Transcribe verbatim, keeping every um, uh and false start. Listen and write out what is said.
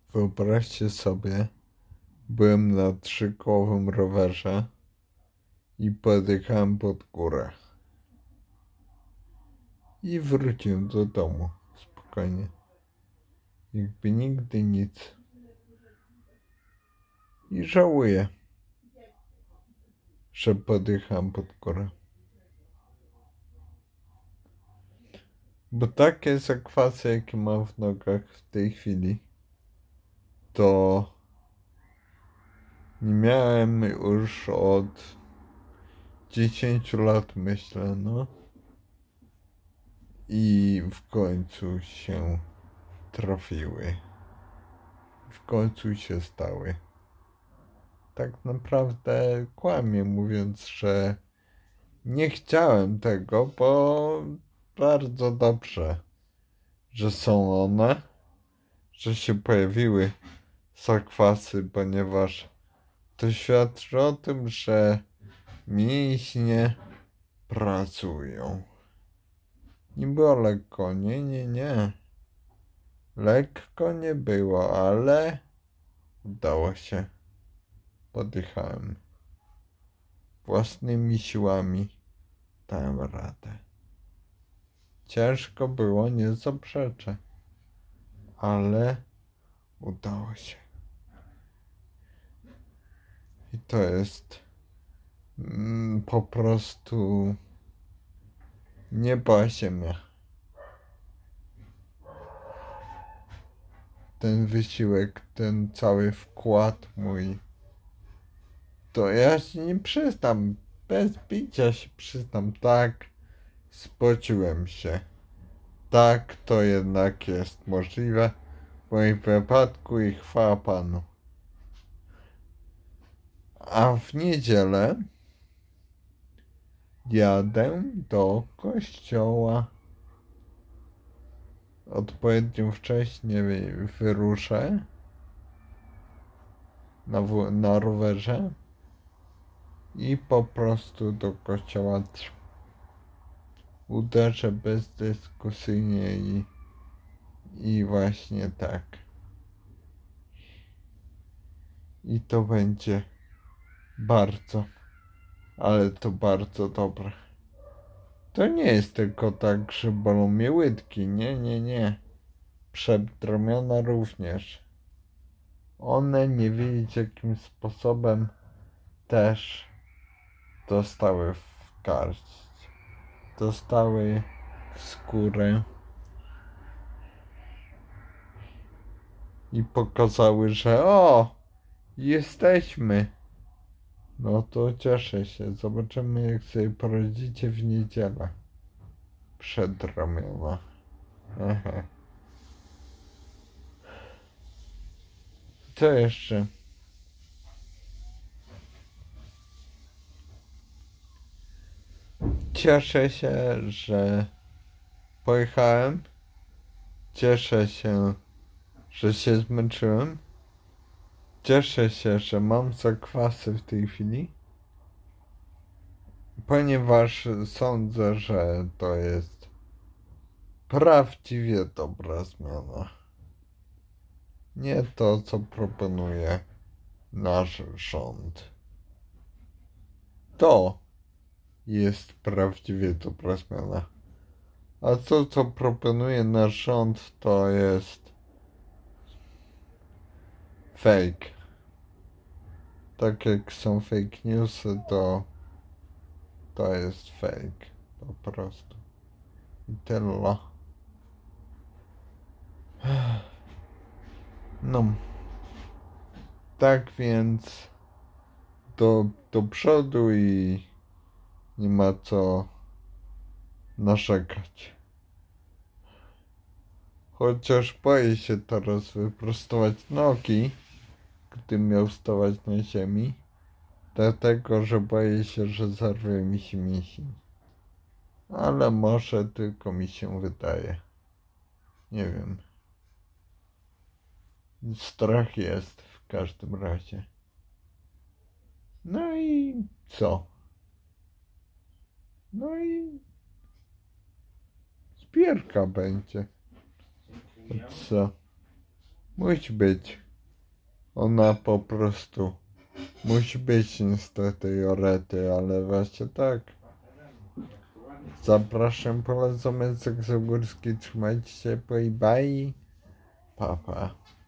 Wyobraźcie sobie, byłem na trzykołowym rowerze i podjechałem pod górę. I wróciłem do domu spokojnie. Jakby nigdy nic. I żałuję, że podjechałem pod górę. Bo takie zakwasy, jakie mam w nogach w tej chwili, to nie miałem już od dziesięciu lat, myślę, no. I w końcu się trafiły. W końcu się stały. Tak naprawdę kłamię, mówiąc, że nie chciałem tego, bo bardzo dobrze, że są one, że się pojawiły zakwasy, ponieważ to świadczy o tym, że mięśnie pracują. Nie było lekko, nie, nie, nie. Lekko nie było, ale udało się. Podjechałem. Własnymi siłami dałem radę. Ciężko było, nie zaprzeczę, ale udało się. I to jest mm, po prostu nieba ziemia. Ten wysiłek, ten cały wkład mój, to ja się nie przyznam, bez bicia się przyznam, tak, spociłem się. Tak, to jednak jest możliwe w moim wypadku i chwała Panu. A w niedzielę jadę do kościoła. Odpowiednio wcześnie wyruszę na, w- na rowerze i po prostu do kościoła uderzę bezdyskusyjnie i, i właśnie tak. I to będzie bardzo, ale to bardzo dobre. To nie jest tylko tak, że bolą mnie łydki. Nie, nie, nie. Przedramiona również. One nie wiedzieć jakim sposobem też dostały w garść. Dostały w skórę i pokazały, że o, jesteśmy. No to cieszę się. Zobaczymy, jak sobie poradzicie w niedzielę. Przedramiona. Aha. Co jeszcze? Cieszę się, że pojechałem. Cieszę się, że się zmęczyłem. Cieszę się, że mam zakwasy w tej chwili, ponieważ sądzę, że to jest prawdziwie dobra zmiana. Nie to, co proponuje nasz rząd. To jest prawdziwie dobra zmiana. A to, co proponuje nasz rząd, to jest fake. Tak jak są fake newsy, to to jest fake. Po prostu. I tyle. No. Tak więc do, do przodu i nie ma co narzekać. Chociaż boję się teraz wyprostować nogi, gdym miał stawać na ziemi, dlatego że boję się, że zerwie mi się mięsień. Ale może tylko mi się wydaje. Nie wiem. Strach jest w każdym razie. No i co? No i zbierka będzie. Co? Musi być. Ona po prostu musi być niestety Jorety, ale właśnie tak. Zapraszam, polecam Jacek Zagórski, trzymajcie się, bye bye. Pa, pa.